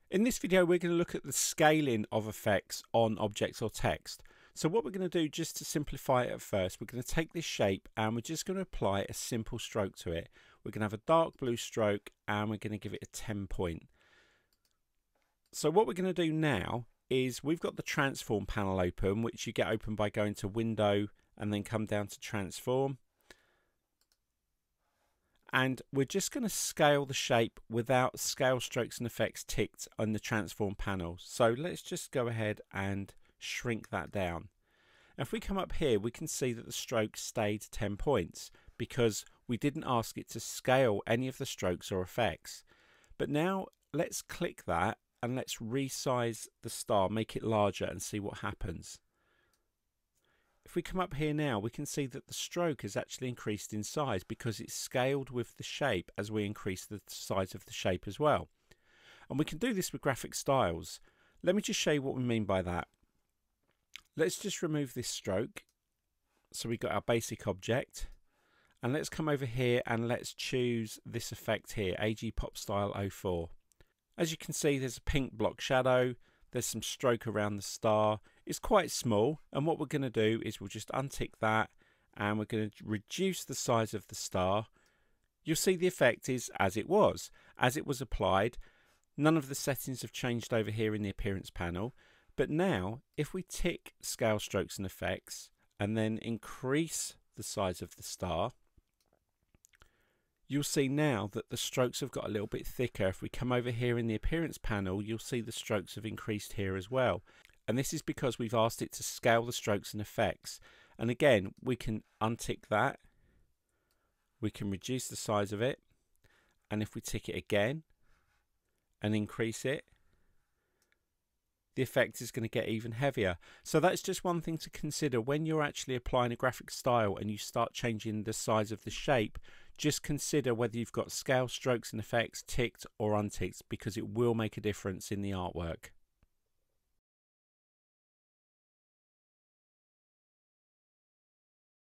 In this video, we're going to look at the scaling of effects on objects or text. So what we're going to do, just to simplify it at first, we're going to take this shape and we're just going to apply a simple stroke to it. We're going to have a dark blue stroke and we're going to give it a 10 point. So what we're going to do now is we've got the transform panel open, which you get open by going to window and then come down to transform. And we're just going to scale the shape without scale strokes and effects ticked on the transform panel. So let's just go ahead and shrink that down. If we come up here, we can see that the stroke stayed 10 points because we didn't ask it to scale any of the strokes or effects. But now let's click that and let's resize the star, make it larger and see what happens. If we come up here now, we can see that the stroke has actually increased in size because it's scaled with the shape as we increase the size of the shape as well. And we can do this with graphic styles. Let me just show you what we mean by that. Let's just remove this stroke. So we've got our basic object. And let's come over here and let's choose this effect here, AG Pop Style 04. As you can see, there's a pink block shadow. There's some stroke around the star. It's quite small, and what we're going to do is we'll just untick that and we're going to reduce the size of the star. You'll see the effect is as it was applied. None of the settings have changed over here in the appearance panel, but now if we tick scale strokes and effects and then increase the size of the star, you'll see now that the strokes have got a little bit thicker. If we come over here in the appearance panel, you'll see the strokes have increased here as well. And this is because we've asked it to scale the strokes and effects. And again, we can untick that. We can reduce the size of it. And if we tick it again and increase it, the effect is going to get even heavier. So that's just one thing to consider when you're actually applying a graphic style and you start changing the size of the shape. Just consider whether you've got scale strokes and effects ticked or unticked, because it will make a difference in the artwork.